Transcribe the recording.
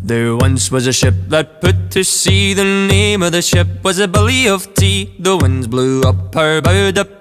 There once was a ship that put to sea. The name of the ship was a Billy of Tea. The winds blew up her bow, the